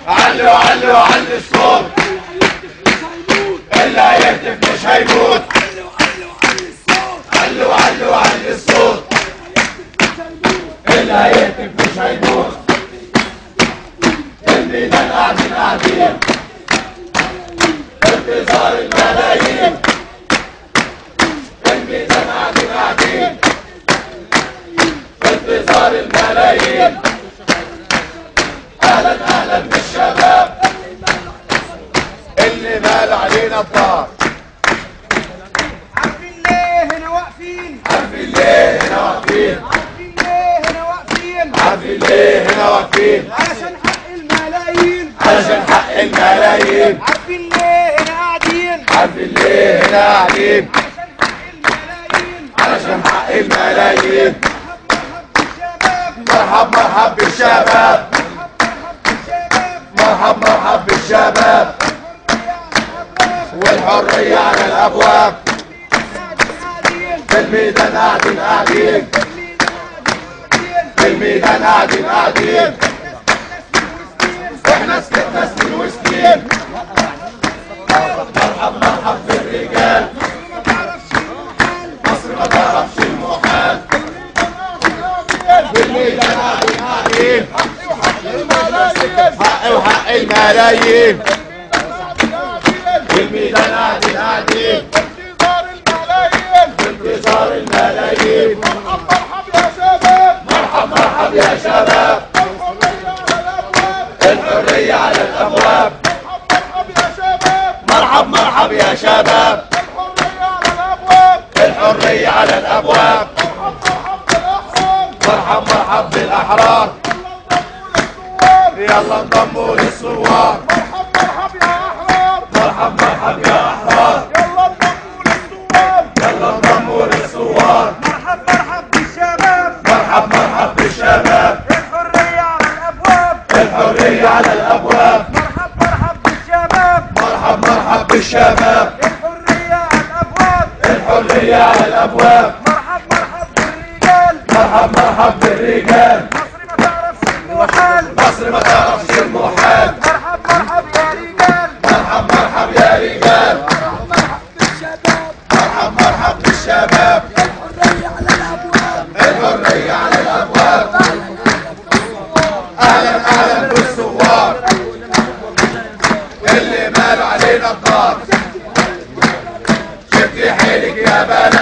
علوا علوا علي الصوت، اللي هيهتف مش هيموت. علوا علوا علي الصوت، اللي هيهتف مش هيموت. الميدان قاعدين قاعدين انتظار الملايين. الميدان قاعدين قاعدين انتظار الملايين. اهلا اهلا بالشباب اللي مال علينا الدار. عارفين ليه هنا واقفين؟ عارفين ليه هنا واقفين؟ عارفين ليه هنا واقفين؟ عارفين ليه هنا واقفين؟ علشان حق الملايين. علشان حق الملايين. عارفين ليه هنا قاعدين؟ عارفين ليه هنا قاعدين؟ علشان حق الملايين. علشان حق الملايين. مرحب مرحب بالشباب. مرحب مرحب بالشباب. والحرية على الأبواب. في الميدان قاعدين قاعدين. في الميدان قاعدين قاعدين. احنا سكتنا سنين وسنين. مرحب مرحب بالرجال. مصر ما تعرفش المحال. في الميدان قاعدين قاعدين. حق وحق الملايين. في الميدان قاعدين قاعدين انتظار الملايين. مرحب مرحب يا شباب. مرحب مرحب يا شباب. الحرية على الأبواب. مرحب مرحب يا شباب. الحرية على الأبواب. مرحب مرحب بالأحرار. يلا انضموا للثوار. مرحب مرحب يا أحرار. يلا انضموا للثوار. مرحب مرحب بالشباب. مرحب مرحب بالشباب. الحرية على الأبواب. الحرية على الأبواب. مرحب مرحب بالشباب. مرحب مرحب بالشباب. الحرية على الأبواب. الحرية على الأبواب. مرحب مرحب بالرجال. مرحب مرحب بالرجال. مصر ما تعرفش المحال. مصر ما تعرفش المحال. مرحب مرحب يا رجال. مرحب مرحب يا رجال. مرحب مرحب بالشباب. الحرية على الأبواب. أهلا أهلا بالثوار اللي مال علينا الدار. شدي حيلك يا بلد.